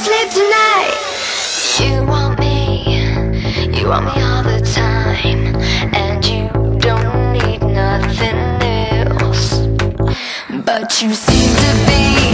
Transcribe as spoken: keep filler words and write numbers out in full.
sleep tonight. You want me, you want me all the time, and you don't need nothing else. But you seem to be